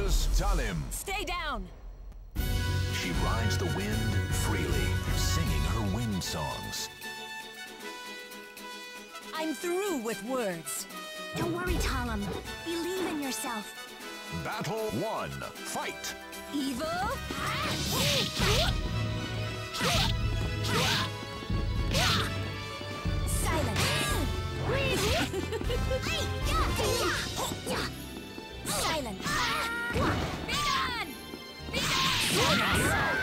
versus Talim. Stay down! She rides the wind freely, singing her wind songs. I'm through with words. Don't worry, Talim. Believe in yourself. Battle 1. Fight! Evil? Silence! Silence! Be done! Be done! Out!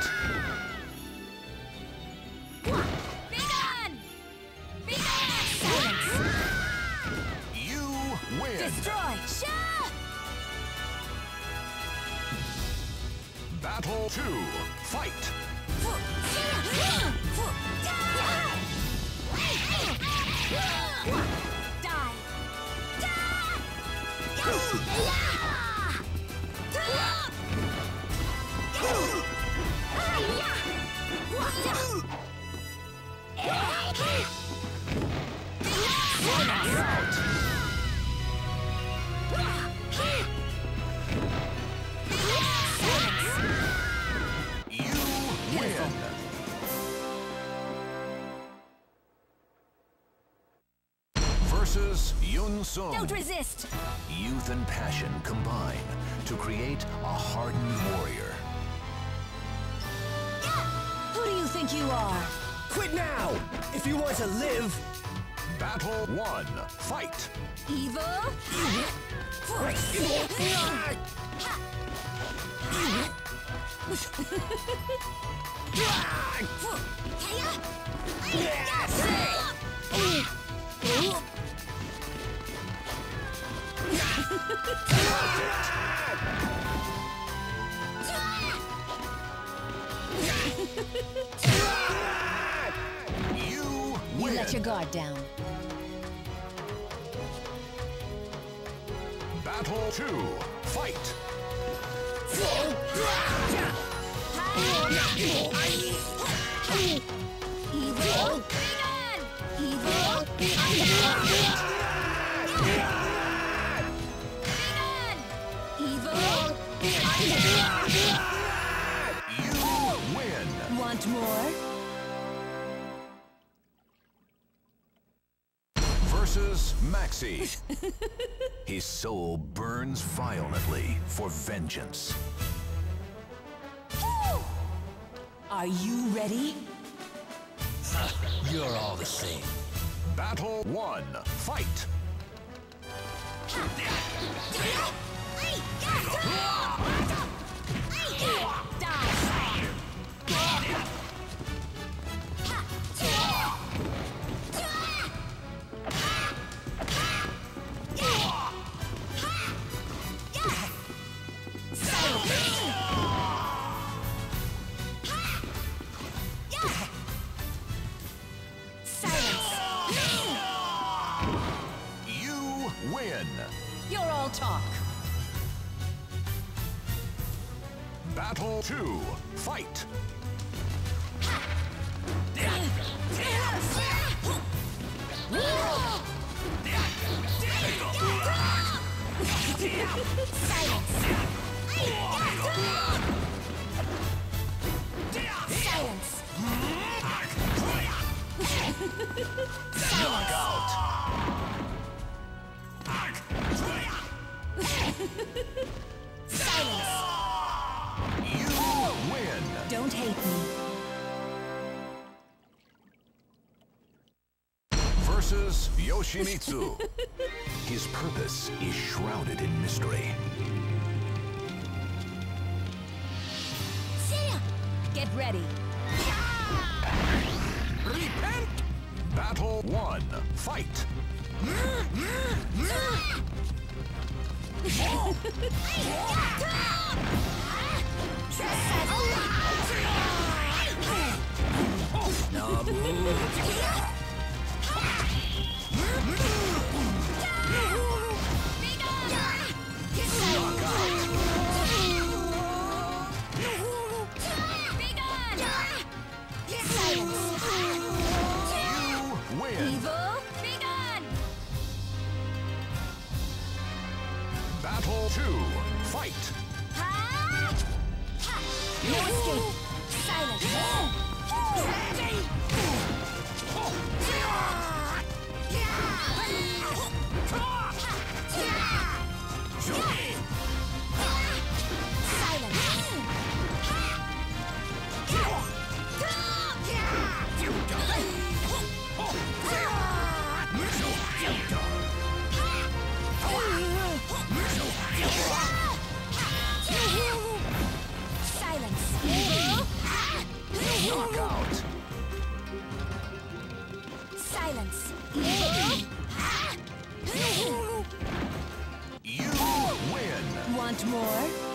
Be done! Be done! Silence! You win! Destroy! Shah! Battle 2. Fight! You win! Versus Yun Sung. Don't resist! Youth and passion combine to create a hardened warrior. Who do you think you are? Quit now! If you want to live! Battle 1. Fight! Evil? You You win! let your guard down. Battle 2. Fight! Evil? Evil? Evil? You win! Want more? Versus Maxi. His soul burns violently for vengeance. Are you ready? You're all the same. Battle 1. Fight! You win! You're all talk. Battle 2. Fight! Silence! Knockout! Silence! You win! Don't hate me. Versus Yoshimitsu. His purpose is shrouded in mystery. Get ready. Repent! Battle 1. Fight! You win! Evil, be gone! Battle 2. Fight! Ha! No escape. Silence. Knockout. Silence. You win. Want more?